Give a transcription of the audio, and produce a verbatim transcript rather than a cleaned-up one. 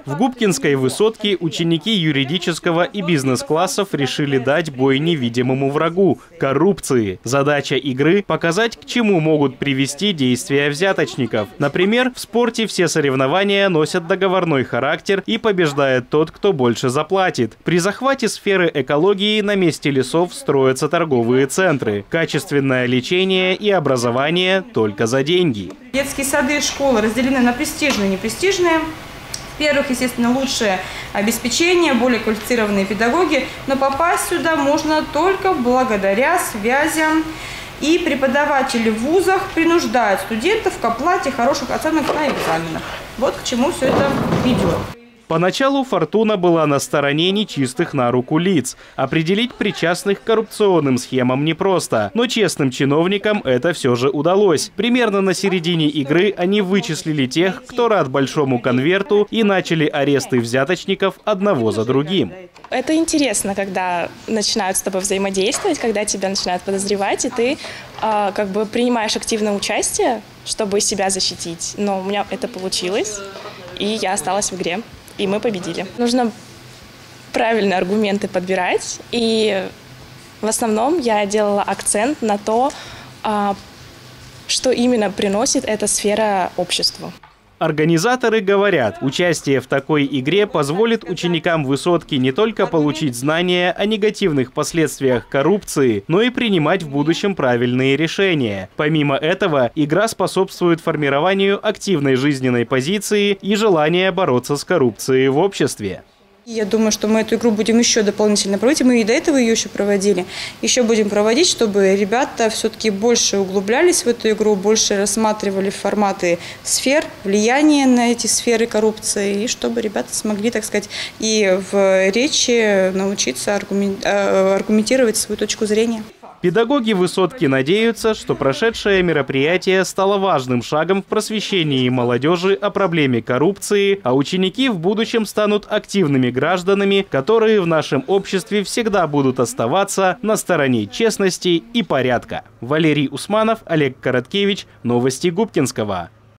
В Губкинской высотке ученики юридического и бизнес-классов решили дать бой невидимому врагу – коррупции. Задача игры – показать, к чему могут привести действия взяточников. Например, в спорте все соревнования носят договорной характер и побеждает тот, кто больше заплатит. При захвате сферы экологии на месте лесов строятся торговые центры. Качественное лечение и образование только за деньги. Детские сады и школы разделены на престижные и непрестижные. Во-первых, естественно, лучшее обеспечение, более квалифицированные педагоги, но попасть сюда можно только благодаря связям. И преподаватели в вузах принуждают студентов к оплате хороших оценок на экзаменах. Вот к чему все это ведет. Поначалу «Фортуна» была на стороне нечистых на руку лиц. Определить причастных к коррупционным схемам непросто, но честным чиновникам это все же удалось. Примерно на середине игры они вычислили тех, кто рад большому конверту, и начали аресты взяточников одного за другим. Это интересно, когда начинают с тобой взаимодействовать, когда тебя начинают подозревать, и ты э, как бы принимаешь активное участие, чтобы себя защитить. Но у меня это получилось, и я осталась в игре. И мы победили. Нужно правильные аргументы подбирать. И в основном я делала акцент на то, что именно приносит эта сфера обществу. Организаторы говорят, участие в такой игре позволит ученикам высотки не только получить знания о негативных последствиях коррупции, но и принимать в будущем правильные решения. Помимо этого, игра способствует формированию активной жизненной позиции и желания бороться с коррупцией в обществе. Я думаю, что мы эту игру будем еще дополнительно проводить. Мы и до этого ее еще проводили. Еще будем проводить, чтобы ребята все-таки больше углублялись в эту игру, больше рассматривали форматы сфер, влияние на эти сферы коррупции, и чтобы ребята смогли, так сказать, и в речи научиться аргументировать свою точку зрения. Педагоги высотки надеются, что прошедшее мероприятие стало важным шагом в просвещении молодежи о проблеме коррупции, а ученики в будущем станут активными гражданами, которые в нашем обществе всегда будут оставаться на стороне честности и порядка. Валерий Усманов, Олег Короткевич. Новости Губкинского.